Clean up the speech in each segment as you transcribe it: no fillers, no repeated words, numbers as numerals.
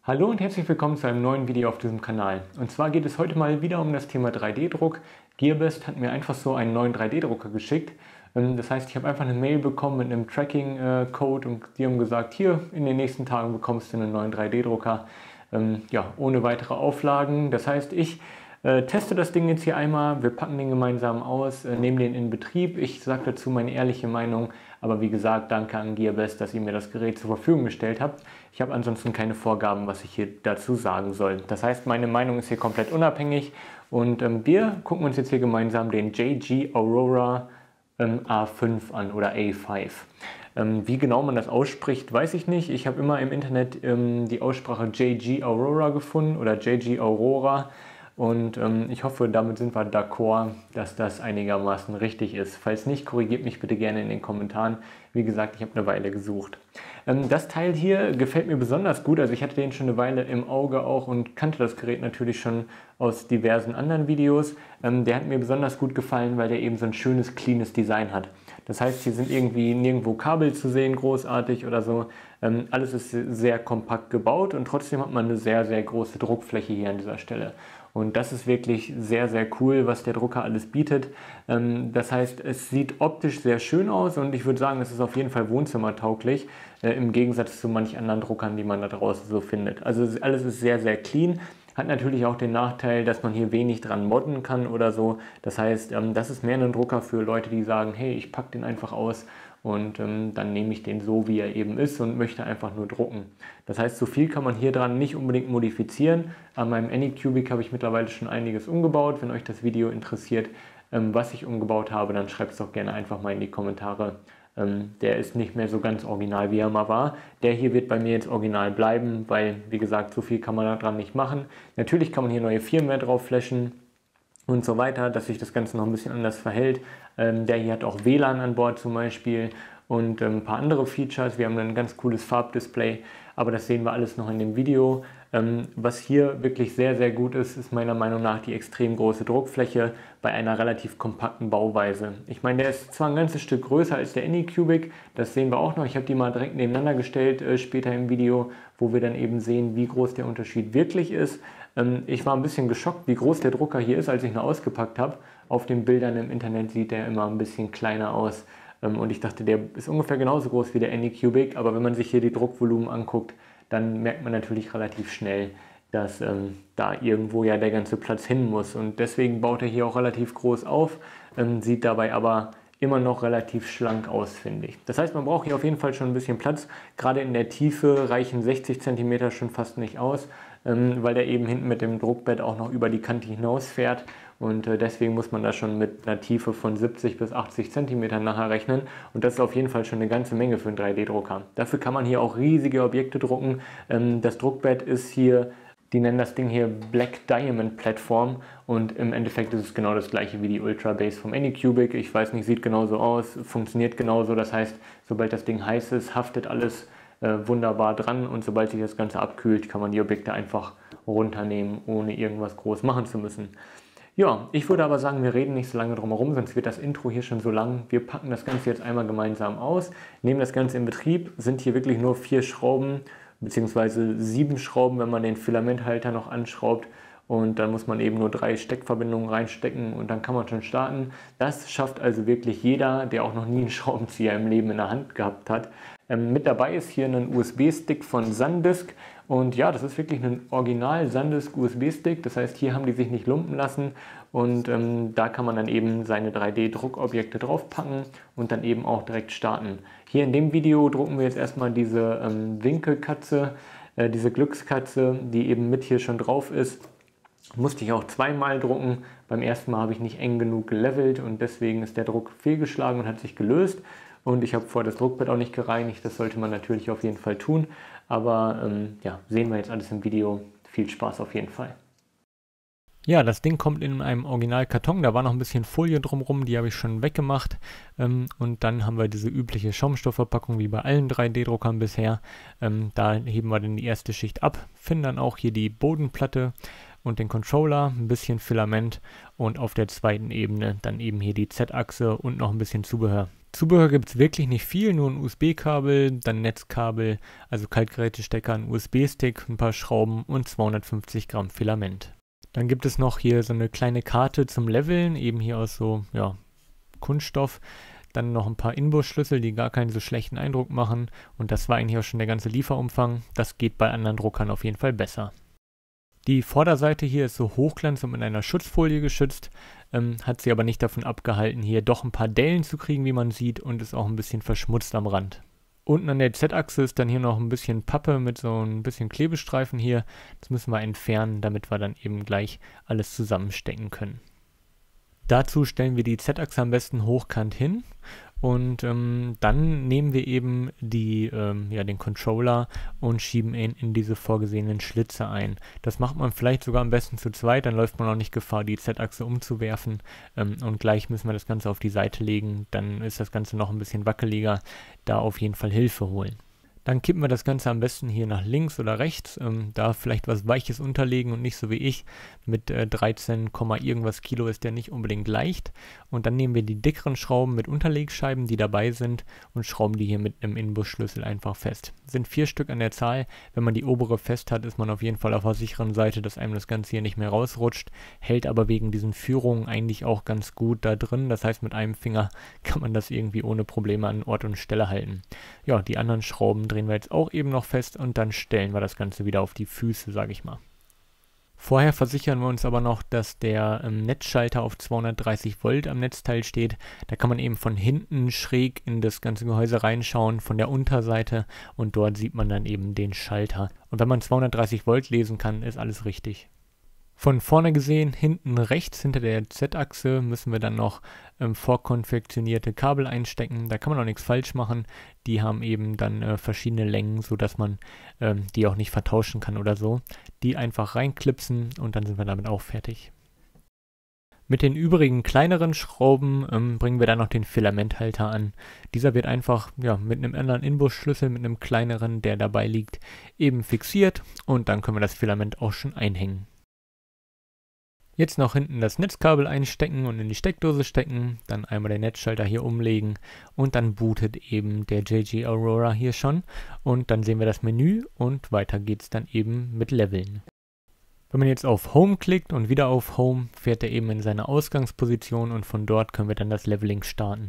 Hallo und herzlich willkommen zu einem neuen Video auf diesem Kanal. Und zwar geht es heute mal wieder um das Thema 3D-Druck. Gearbest hat mir einfach so einen neuen 3D-Drucker geschickt. Das heißt, ich habe einfach eine Mail bekommen mit einem Tracking-Code und die haben gesagt, hier in den nächsten Tagen bekommst du einen neuen 3D-Drucker. Ja, ohne weitere Auflagen. Das heißt, ich teste das Ding jetzt hier einmal, wir packen den gemeinsam aus, nehmen den in Betrieb. Ich sage dazu meine ehrliche Meinung, aber wie gesagt, danke an Gearbest, dass ihr mir das Gerät zur Verfügung gestellt habt. Ich habe ansonsten keine Vorgaben, was ich hier dazu sagen soll. Das heißt, meine Meinung ist hier komplett unabhängig und wir gucken uns jetzt hier gemeinsam den JG Aurora A5 an oder A5. Wie genau man das ausspricht, weiß ich nicht. Ich habe immer im Internet die Aussprache JG Aurora gefunden oder JG Aurora. Und ich hoffe, damit sind wir d'accord, dass das einigermaßen richtig ist. Falls nicht, korrigiert mich bitte gerne in den Kommentaren. Wie gesagt, ich habe eine Weile gesucht. Das Teil hier gefällt mir besonders gut. Also ich hatte den schon eine Weile im Auge auch und kannte das Gerät natürlich schon aus diversen anderen Videos. Der hat mir besonders gut gefallen, weil der eben so ein schönes, cleanes Design hat. Das heißt, hier sind irgendwie nirgendwo Kabel zu sehen, großartig oder so. Alles ist sehr kompakt gebaut und trotzdem hat man eine sehr, sehr große Druckfläche hier an dieser Stelle. Und das ist wirklich sehr, sehr cool, was der Drucker alles bietet. Das heißt, es sieht optisch sehr schön aus und ich würde sagen, es ist auf jeden Fall wohnzimmertauglich, im Gegensatz zu manch anderen Druckern, die man da draußen so findet. Also alles ist sehr, sehr clean. Hat natürlich auch den Nachteil, dass man hier wenig dran modden kann oder so. Das heißt, das ist mehr ein Drucker für Leute, die sagen, hey, ich packe den einfach aus und dann nehme ich den so, wie er eben ist und möchte einfach nur drucken. Das heißt, so viel kann man hier dran nicht unbedingt modifizieren. An meinem Anycubic habe ich mittlerweile schon einiges umgebaut. Wenn euch das Video interessiert, was ich umgebaut habe, dann schreibt es doch gerne einfach mal in die Kommentare. Der ist nicht mehr so ganz original, wie er mal war. Der hier wird bei mir jetzt original bleiben, weil, wie gesagt, so viel kann man daran nicht machen. Natürlich kann man hier neue Firmware drauf flashen und so weiter, dass sich das Ganze noch ein bisschen anders verhält. Der hier hat auch WLAN an Bord zum Beispiel und ein paar andere Features. Wir haben ein ganz cooles Farbdisplay, aber das sehen wir alles noch in dem Video. Was hier wirklich sehr, sehr gut ist, ist meiner Meinung nach die extrem große Druckfläche bei einer relativ kompakten Bauweise. Ich meine, der ist zwar ein ganzes Stück größer als der Anycubic, das sehen wir auch noch. Ich habe die mal direkt nebeneinander gestellt später im Video, wo wir dann eben sehen, wie groß der Unterschied wirklich ist. Ich war ein bisschen geschockt, wie groß der Drucker hier ist, als ich ihn ausgepackt habe. Auf den Bildern im Internet sieht der immer ein bisschen kleiner aus. Und ich dachte, der ist ungefähr genauso groß wie der Anycubic, aber wenn man sich hier die Druckvolumen anguckt, dann merkt man natürlich relativ schnell, dass da irgendwo ja der ganze Platz hin muss. Und deswegen baut er hier auch relativ groß auf, sieht dabei aber immer noch relativ schlank aus, finde ich. Das heißt, man braucht hier auf jeden Fall schon ein bisschen Platz. Gerade in der Tiefe reichen 60 cm schon fast nicht aus, weil der eben hinten mit dem Druckbett auch noch über die Kante hinaus fährt. Und deswegen muss man da schon mit einer Tiefe von 70 bis 80 cm nachher rechnen. Und das ist auf jeden Fall schon eine ganze Menge für einen 3D-Drucker. Dafür kann man hier auch riesige Objekte drucken. Das Druckbett ist hier, die nennen das Ding hier Black Diamond Platform. Und im Endeffekt ist es genau das gleiche wie die Ultra Base vom Anycubic. Ich weiß nicht, sieht genauso aus, funktioniert genauso. Das heißt, sobald das Ding heiß ist, haftet alles wunderbar dran. Und sobald sich das Ganze abkühlt, kann man die Objekte einfach runternehmen, ohne irgendwas groß machen zu müssen. Ja, ich würde aber sagen, wir reden nicht so lange drum herum, sonst wird das Intro hier schon so lang. Wir packen das Ganze jetzt einmal gemeinsam aus, nehmen das Ganze in Betrieb, sind hier wirklich nur 4 Schrauben, beziehungsweise 7 Schrauben, wenn man den Filamenthalter noch anschraubt. Und dann muss man eben nur 3 Steckverbindungen reinstecken und dann kann man schon starten. Das schafft also wirklich jeder, der auch noch nie einen Schraubenzieher im Leben in der Hand gehabt hat. Mit dabei ist hier ein USB-Stick von SanDisk und ja, das ist wirklich ein Original SanDisk USB-Stick, das heißt, hier haben die sich nicht lumpen lassen und da kann man dann eben seine 3D-Druckobjekte draufpacken und dann eben auch direkt starten. Hier in dem Video drucken wir jetzt erstmal diese Winkelkatze, diese Glückskatze, die eben mit hier schon drauf ist. Musste ich auch zweimal drucken. Beim ersten Mal habe ich nicht eng genug gelevelt und deswegen ist der Druck fehlgeschlagen und hat sich gelöst. Und ich habe vorher das Druckbett auch nicht gereinigt, das sollte man natürlich auf jeden Fall tun. Aber ja, sehen wir jetzt alles im Video. Viel Spaß auf jeden Fall. Ja, das Ding kommt in einem Originalkarton, da war noch ein bisschen Folie drumherum, die habe ich schon weggemacht. Und dann haben wir diese übliche Schaumstoffverpackung wie bei allen 3D-Druckern bisher. Da heben wir dann die erste Schicht ab, finden dann auch hier die Bodenplatte und den Controller, ein bisschen Filament und auf der zweiten Ebene dann eben hier die Z-Achse und noch ein bisschen Zubehör. Zubehör gibt es wirklich nicht viel, nur ein USB-Kabel, dann Netzkabel, also Kaltgerätestecker, ein USB-Stick, ein paar Schrauben und 250 Gramm Filament. Dann gibt es noch hier so eine kleine Karte zum Leveln, eben hier aus so, ja, Kunststoff. Dann noch ein paar Inbus-Schlüssel, die gar keinen so schlechten Eindruck machen. Und das war eigentlich auch schon der ganze Lieferumfang. Das geht bei anderen Druckern auf jeden Fall besser. Die Vorderseite hier ist so Hochglanz und mit einer Schutzfolie geschützt, hat sie aber nicht davon abgehalten, hier doch ein paar Dellen zu kriegen, wie man sieht, und ist auch ein bisschen verschmutzt am Rand. Unten an der Z-Achse ist dann hier noch ein bisschen Pappe mit so ein bisschen Klebestreifen hier. Das müssen wir entfernen, damit wir dann eben gleich alles zusammenstecken können. Dazu stellen wir die Z-Achse am besten hochkant hin. Und dann nehmen wir eben den Controller und schieben ihn in diese vorgesehenen Schlitze ein. Das macht man vielleicht sogar am besten zu zweit, dann läuft man auch nicht Gefahr, die Z-Achse umzuwerfen. Und gleich müssen wir das Ganze auf die Seite legen, dann ist das Ganze noch ein bisschen wackeliger. Da auf jeden Fall Hilfe holen. Dann kippen wir das Ganze am besten hier nach links oder rechts, da vielleicht was Weiches unterlegen und nicht so wie ich. Mit 13, irgendwas Kilo ist der nicht unbedingt leicht. Und dann nehmen wir die dickeren Schrauben mit Unterlegscheiben, die dabei sind, und schrauben die hier mit einem Inbusschlüssel einfach fest. Sind 4 Stück an der Zahl. Wenn man die obere fest hat, ist man auf jeden Fall auf der sicheren Seite, dass einem das Ganze hier nicht mehr rausrutscht. Hält aber wegen diesen Führungen eigentlich auch ganz gut da drin. Das heißt, mit einem Finger kann man das irgendwie ohne Probleme an Ort und Stelle halten. Ja, die anderen Schrauben drehen wir jetzt auch eben noch fest und dann stellen wir das Ganze wieder auf die Füße, sage ich mal. Vorher versichern wir uns aber noch, dass der Netzschalter auf 230 Volt am Netzteil steht. Da kann man eben von hinten schräg in das ganze Gehäuse reinschauen, von der Unterseite, und dort sieht man dann eben den Schalter. Und wenn man 230 Volt lesen kann, ist alles richtig. Von vorne gesehen, hinten rechts hinter der Z-Achse müssen wir dann noch vorkonfektionierte Kabel einstecken. Da kann man auch nichts falsch machen. Die haben eben dann verschiedene Längen, sodass man die auch nicht vertauschen kann oder so. Die einfach reinklipsen und dann sind wir damit auch fertig. Mit den übrigen kleineren Schrauben bringen wir dann noch den Filamenthalter an. Dieser wird einfach mit einem anderen Inbusschlüssel, mit einem kleineren, der dabei liegt, eben fixiert, und dann können wir das Filament auch schon einhängen. Jetzt noch hinten das Netzkabel einstecken und in die Steckdose stecken, dann einmal den Netzschalter hier umlegen und dann bootet eben der JG Aurora hier schon, und dann sehen wir das Menü und weiter geht's dann eben mit Leveln. Wenn man jetzt auf Home klickt und wieder auf Home, fährt er eben in seine Ausgangsposition und von dort können wir dann das Leveling starten.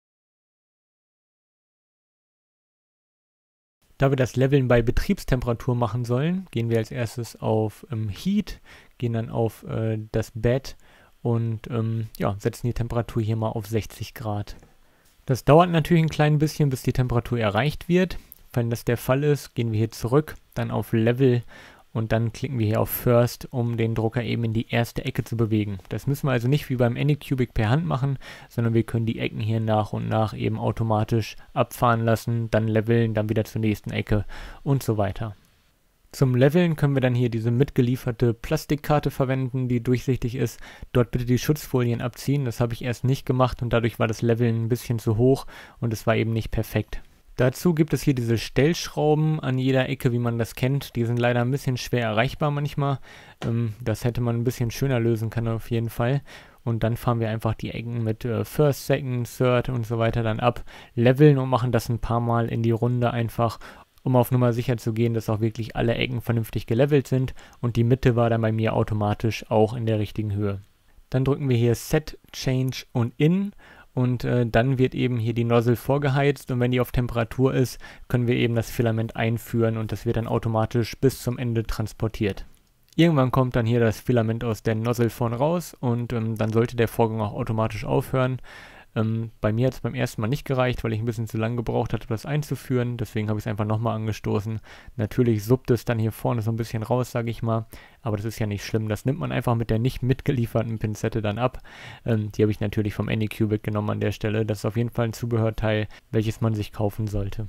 Da wir das Leveln bei Betriebstemperatur machen sollen, gehen wir als erstes auf Heat, gehen dann auf das Bed und setzen die Temperatur hier mal auf 60 Grad. Das dauert natürlich ein klein bisschen, bis die Temperatur erreicht wird. Wenn das der Fall ist, gehen wir hier zurück, dann auf Level und dann klicken wir hier auf First, um den Drucker eben in die erste Ecke zu bewegen. Das müssen wir also nicht wie beim Anycubic per Hand machen, sondern wir können die Ecken hier nach und nach eben automatisch abfahren lassen, dann leveln, dann wieder zur nächsten Ecke und so weiter. Zum Leveln können wir dann hier diese mitgelieferte Plastikkarte verwenden, die durchsichtig ist. Dort bitte die Schutzfolien abziehen, das habe ich erst nicht gemacht und dadurch war das Leveln ein bisschen zu hoch und es war eben nicht perfekt. Dazu gibt es hier diese Stellschrauben an jeder Ecke, wie man das kennt. Die sind leider ein bisschen schwer erreichbar manchmal. Das hätte man ein bisschen schöner lösen können auf jeden Fall. Und dann fahren wir einfach die Ecken mit First, Second, Third und so weiter dann ab, leveln und machen das ein paar Mal in die Runde einfach, um auf Nummer sicher zu gehen, dass auch wirklich alle Ecken vernünftig gelevelt sind. Und die Mitte war dann bei mir automatisch auch in der richtigen Höhe. Dann drücken wir hier Set, Change und In. Und dann wird eben hier die Nozzle vorgeheizt, und wenn die auf Temperatur ist, können wir eben das Filament einführen und das wird dann automatisch bis zum Ende transportiert. Irgendwann kommt dann hier das Filament aus der Nozzle vorne raus und dann sollte der Vorgang auch automatisch aufhören. Bei mir hat es beim ersten Mal nicht gereicht, weil ich ein bisschen zu lange gebraucht hatte, das einzuführen. Deswegen habe ich es einfach nochmal angestoßen. Natürlich suppt es dann hier vorne so ein bisschen raus, sage ich mal. Aber das ist ja nicht schlimm. Das nimmt man einfach mit der nicht mitgelieferten Pinzette dann ab. Die habe ich natürlich vom Anycubic genommen an der Stelle. Das ist auf jeden Fall ein Zubehörteil, welches man sich kaufen sollte.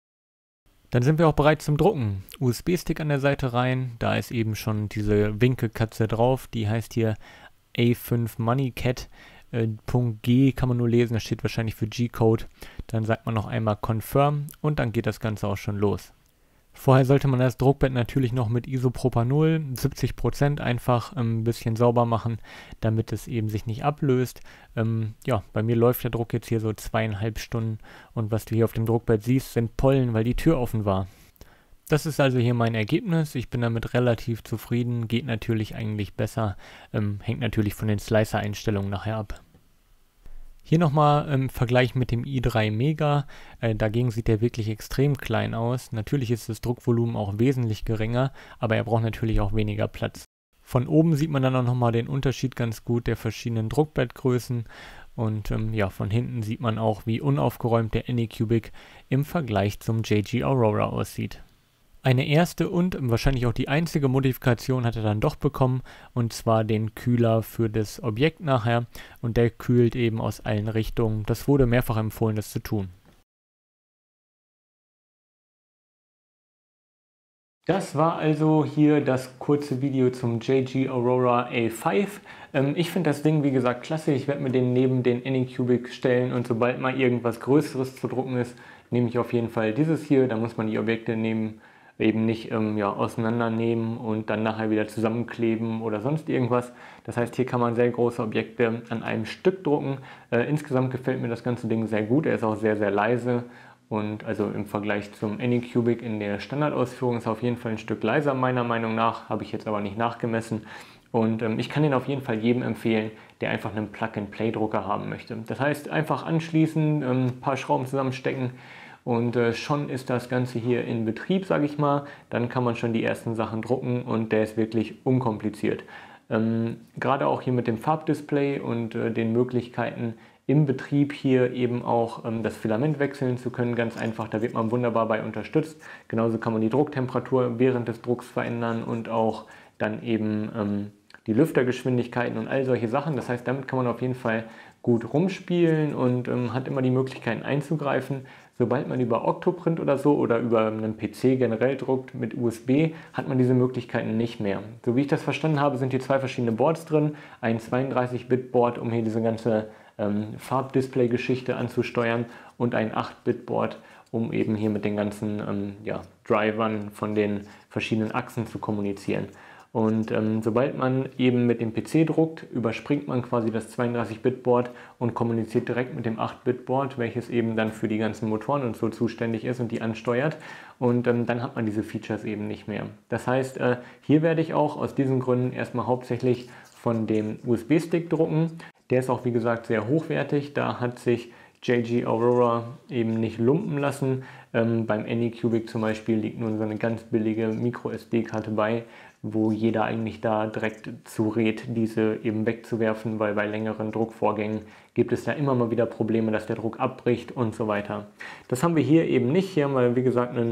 Dann sind wir auch bereit zum Drucken. USB-Stick an der Seite rein. Da ist eben schon diese Winkelkatze drauf. Die heißt hier A5 Money Cat. Punkt G kann man nur lesen, das steht wahrscheinlich für G-Code. Dann sagt man noch einmal Confirm und dann geht das Ganze auch schon los. Vorher sollte man das Druckbett natürlich noch mit Isopropanol 70% einfach ein bisschen sauber machen, damit es eben sich nicht ablöst. Ja, bei mir läuft der Druck jetzt hier so 2,5 Stunden und was du hier auf dem Druckbett siehst, sind Pollen, weil die Tür offen war. Das ist also hier mein Ergebnis. Ich bin damit relativ zufrieden. Geht natürlich eigentlich besser. Hängt natürlich von den Slicer-Einstellungen nachher ab. Hier nochmal im Vergleich mit dem i3 Mega. Dagegen sieht der wirklich extrem klein aus. Natürlich ist das Druckvolumen auch wesentlich geringer, aber er braucht natürlich auch weniger Platz. Von oben sieht man dann auch nochmal den Unterschied ganz gut der verschiedenen Druckbettgrößen. Und ja, von hinten sieht man auch, wie unaufgeräumt der Anycubic im Vergleich zum JG Aurora aussieht. Eine erste und wahrscheinlich auch die einzige Modifikation hat er dann doch bekommen, und zwar den Kühler für das Objekt nachher, und der kühlt eben aus allen Richtungen. Das wurde mehrfach empfohlen, das zu tun. Das war also hier das kurze Video zum JG Aurora A5. Ich finde das Ding, wie gesagt, klasse. Ich werde mir den neben den Anycubic stellen, und sobald mal irgendwas Größeres zu drucken ist, nehme ich auf jeden Fall dieses hier. Da muss man die Objekte eben nicht ja, auseinandernehmen und dann nachher wieder zusammenkleben oder sonst irgendwas. Das heißt, hier kann man sehr große Objekte an einem Stück drucken. Insgesamt gefällt mir das ganze Ding sehr gut. Er ist auch sehr, sehr leise. Und also im Vergleich zum Anycubic in der Standardausführung ist er auf jeden Fall ein Stück leiser, meiner Meinung nach. Habe ich jetzt aber nicht nachgemessen. Und ich kann den auf jeden Fall jedem empfehlen, der einfach einen Plug-and-Play-Drucker haben möchte. Das heißt, einfach anschließen, ein paar Schrauben zusammenstecken, und schon ist das Ganze hier in Betrieb, sage ich mal. Dann kann man schon die ersten Sachen drucken, und der ist wirklich unkompliziert. Gerade auch hier mit dem Farbdisplay und den Möglichkeiten im Betrieb hier eben auch das Filament wechseln zu können, ganz einfach, da wird man wunderbar bei unterstützt. Genauso kann man die Drucktemperatur während des Drucks verändern und auch dann eben die Lüftergeschwindigkeiten und all solche Sachen. Das heißt, damit kann man auf jeden Fall gut rumspielen und hat immer die Möglichkeiten einzugreifen. Sobald man über Octoprint oder so oder über einen PC generell druckt mit USB, hat man diese Möglichkeiten nicht mehr. So wie ich das verstanden habe, sind hier zwei verschiedene Boards drin. Ein 32-Bit-Board, um hier diese ganze Farbdisplay-Geschichte anzusteuern, und ein 8-Bit-Board, um eben hier mit den ganzen ja, Drivern von den verschiedenen Achsen zu kommunizieren. Und sobald man eben mit dem PC druckt, überspringt man quasi das 32-Bit-Board und kommuniziert direkt mit dem 8-Bit-Board, welches eben dann für die ganzen Motoren und so zuständig ist und die ansteuert. Und dann hat man diese Features eben nicht mehr. Das heißt, hier werde ich auch aus diesen Gründen erstmal hauptsächlich von dem USB-Stick drucken. Der ist auch, wie gesagt, sehr hochwertig. Da hat sich JG Aurora eben nicht lumpen lassen. Beim Anycubic zum Beispiel liegt nur so eine ganz billige Micro-SD-Karte bei, wo jeder eigentlich da direkt zu rät, diese eben wegzuwerfen, weil bei längeren Druckvorgängen gibt es da immer mal wieder Probleme, dass der Druck abbricht und so weiter. Das haben wir hier eben nicht. Hier haben wir, wie gesagt, einen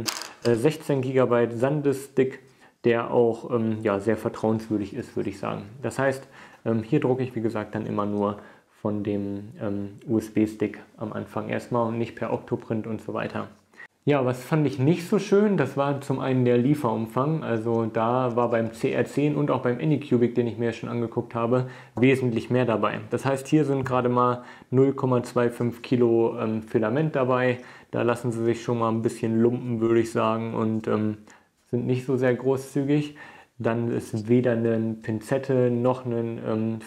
16 GB SanDisk-Stick, der auch ja, sehr vertrauenswürdig ist, würde ich sagen. Das heißt, hier drucke ich, wie gesagt, dann immer nur von dem USB-Stick am Anfang erstmal und nicht per Octoprint und so weiter. Ja, was fand ich nicht so schön, das war zum einen der Lieferumfang. Also da war beim CR10 und auch beim Anycubic, den ich mir schon angeguckt habe, wesentlich mehr dabei. Das heißt, hier sind gerade mal 0,25 Kilo Filament dabei. Da lassen sie sich schon mal ein bisschen lumpen, würde ich sagen, und sind nicht so sehr großzügig. Dann ist weder eine Pinzette noch eine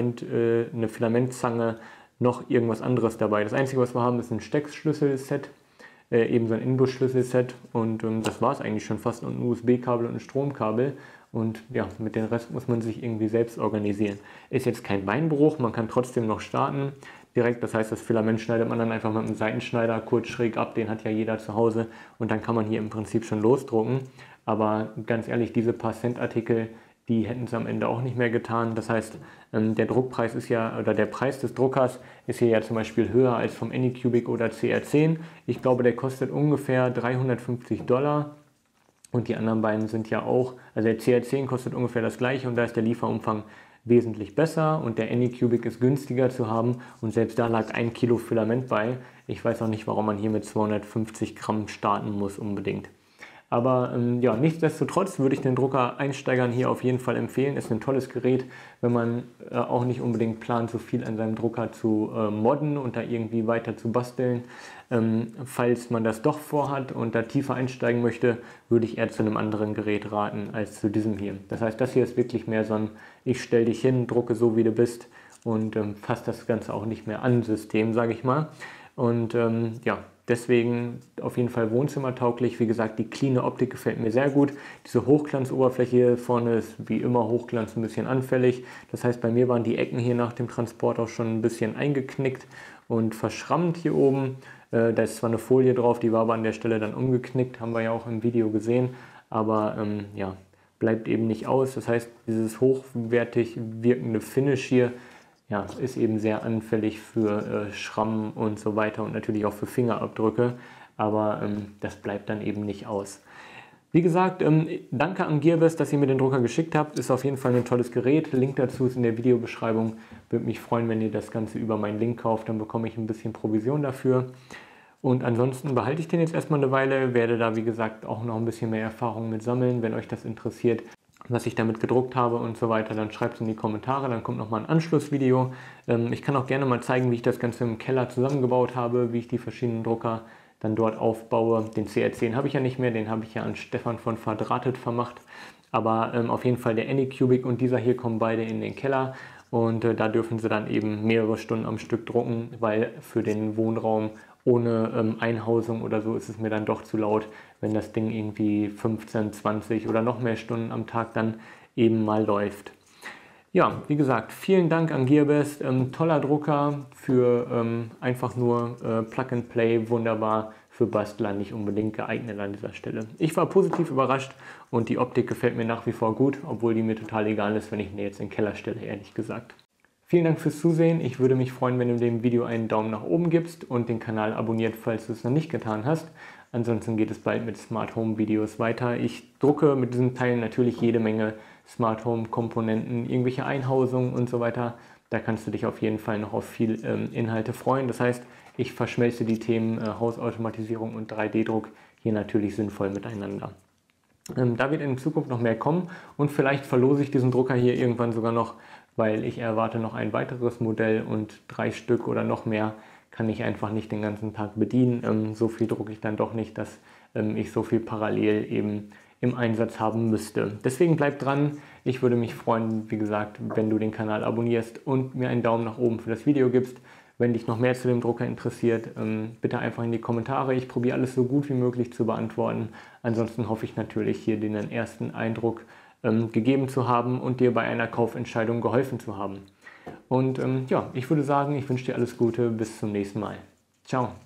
Filamentzange noch irgendwas anderes dabei. Das Einzige, was wir haben, ist ein Steckschlüsselset, eben so ein Inbus-Schlüsselset, und das war es eigentlich schon fast, und ein USB-Kabel und ein Stromkabel. Und ja, mit dem Rest muss man sich irgendwie selbst organisieren. Ist jetzt kein Beinbruch, man kann trotzdem noch starten direkt. Das heißt, das Filament schneidet man dann einfach mit einem Seitenschneider kurz schräg ab, den hat ja jeder zu Hause, und dann kann man hier im Prinzip schon losdrucken. Aber ganz ehrlich, diese paar Cent-Artikel, die hätten es am Ende auch nicht mehr getan. Das heißt, der Druckpreis ist ja, oder der Preis des Druckers ist hier ja zum Beispiel höher als vom Anycubic oder CR10. Ich glaube, der kostet ungefähr $350. Und die anderen beiden sind ja auch, also der CR10 kostet ungefähr das gleiche, und da ist der Lieferumfang wesentlich besser, und der Anycubic ist günstiger zu haben, und selbst da lag 1 Kilo Filament bei. Ich weiß auch nicht, warum man hier mit 250 Gramm starten muss unbedingt. Aber ja, nichtsdestotrotz würde ich den Drucker-Einsteigern hier auf jeden Fall empfehlen. Ist ein tolles Gerät, wenn man auch nicht unbedingt plant, so viel an seinem Drucker zu modden und da irgendwie weiter zu basteln. Falls man das doch vorhat und da tiefer einsteigen möchte, würde ich eher zu einem anderen Gerät raten als zu diesem hier. Das heißt, das hier ist wirklich mehr so ein ich stell dich hin, drucke so wie du bist und fasst das Ganze auch nicht mehr an System, sage ich mal. Und ja, deswegen auf jeden Fall wohnzimmertauglich. Wie gesagt, die cleane Optik gefällt mir sehr gut. Diese Hochglanzoberfläche hier vorne ist wie immer Hochglanz ein bisschen anfällig. Das heißt, bei mir waren die Ecken hier nach dem Transport auch schon ein bisschen eingeknickt und verschrammt hier oben. Da ist zwar eine Folie drauf, die war aber an der Stelle dann umgeknickt, haben wir ja auch im Video gesehen. Aber ja, bleibt eben nicht aus. Das heißt, dieses hochwertig wirkende Finish hier, ja, ist eben sehr anfällig für Schrammen und so weiter und natürlich auch für Fingerabdrücke, aber das bleibt dann eben nicht aus. Wie gesagt, danke an Gearbest, dass ihr mir den Drucker geschickt habt. Ist auf jeden Fall ein tolles Gerät. Link dazu ist in der Videobeschreibung. Würde mich freuen, wenn ihr das Ganze über meinen Link kauft, dann bekomme ich ein bisschen Provision dafür. Und ansonsten behalte ich den jetzt erstmal eine Weile, werde da wie gesagt auch noch ein bisschen mehr Erfahrung mit sammeln. Wenn euch das interessiert, was ich damit gedruckt habe und so weiter, dann schreibt es in die Kommentare, dann kommt nochmal ein Anschlussvideo. Ich kann auch gerne mal zeigen, wie ich das Ganze im Keller zusammengebaut habe, wie ich die verschiedenen Drucker dann dort aufbaue. Den CR10 habe ich ja nicht mehr, den habe ich ja an Stefan von Verdrahtet vermacht. Aber auf jeden Fall der Anycubic und dieser hier kommen beide in den Keller. Und da dürfen sie dann eben mehrere Stunden am Stück drucken, weil für den Wohnraum ohne Einhausung oder so ist es mir dann doch zu laut, wenn das Ding irgendwie 15, 20 oder noch mehr Stunden am Tag dann eben mal läuft. Ja, wie gesagt, vielen Dank an Gearbest. Toller Drucker für einfach nur Plug and Play, wunderbar, für Bastler nicht unbedingt geeignet an dieser Stelle. Ich war positiv überrascht und die Optik gefällt mir nach wie vor gut, obwohl die mir total egal ist, wenn ich ihn jetzt in den Keller stelle, ehrlich gesagt. Vielen Dank fürs Zusehen. Ich würde mich freuen, wenn du dem Video einen Daumen nach oben gibst und den Kanal abonniert, falls du es noch nicht getan hast. Ansonsten geht es bald mit Smart Home Videos weiter. Ich drucke mit diesen Teilen natürlich jede Menge Smart Home Komponenten, irgendwelche Einhausungen und so weiter. Da kannst du dich auf jeden Fall noch auf viel Inhalte freuen. Das heißt, ich verschmelze die Themen Hausautomatisierung und 3D-Druck hier natürlich sinnvoll miteinander. Da wird in Zukunft noch mehr kommen und vielleicht verlose ich diesen Drucker hier irgendwann sogar noch, weil ich erwarte noch ein weiteres Modell und 3 Stück oder noch mehr kann ich einfach nicht den ganzen Tag bedienen. So viel drucke ich dann doch nicht, dass ich so viel parallel eben im Einsatz haben müsste. Deswegen bleibt dran. Ich würde mich freuen, wie gesagt, wenn du den Kanal abonnierst und mir einen Daumen nach oben für das Video gibst. Wenn dich noch mehr zu dem Drucker interessiert, bitte einfach in die Kommentare. Ich probiere alles so gut wie möglich zu beantworten. Ansonsten hoffe ich natürlich, hier den ersten Eindruck gegeben zu haben und dir bei einer Kaufentscheidung geholfen zu haben. Und ja, ich würde sagen, ich wünsche dir alles Gute. Bis zum nächsten Mal. Ciao.